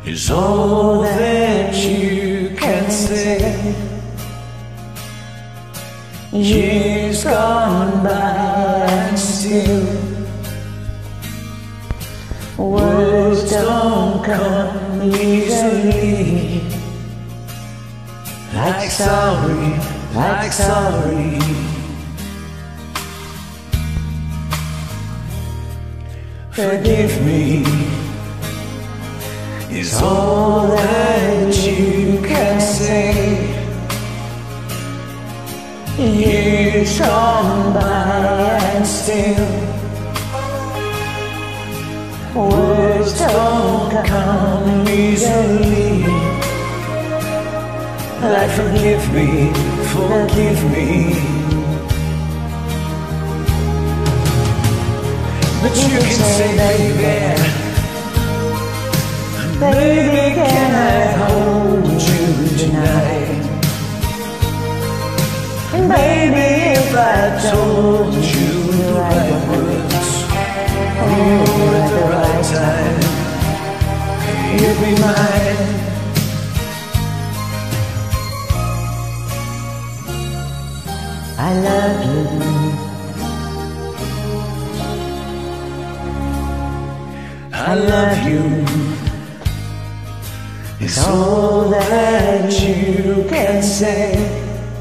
is all that you can say. Years gone by and still words don't come easily. Like sorry, like sorry. Forgive me is all that you can say. Years gone by and still words don't come easily. Like forgive me, forgive me. But you can say, baby, baby, can I hold you tonight? And baby, if I told you the right words, oh, at the right time, you'd be mine. I love you. I love you. It's all that you can say.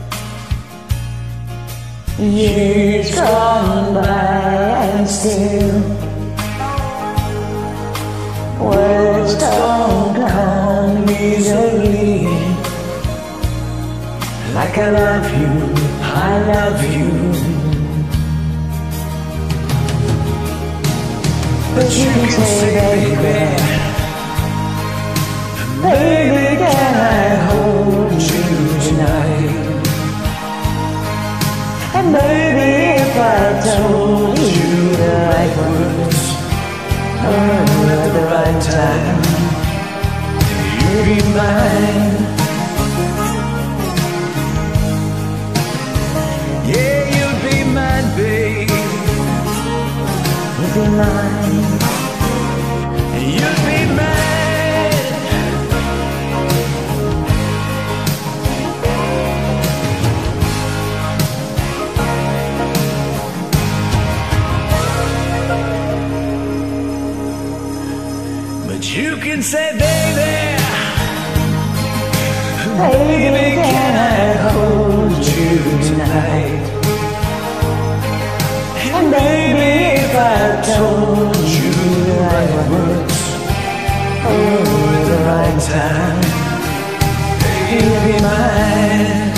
Years gone by and still words don't come easily. Like I love you, I love you. But you can say, baby, baby, can I hold you tonight? And baby, if I told you the right words, oh, at the right time, you'd be mine. Yeah, you'd be mine, babe. You'd be mine. You'd be mine. But you can say, baby, baby, can I hold you tonight? And baby, if I told you the right words, oh, at the right time, you'd be mine.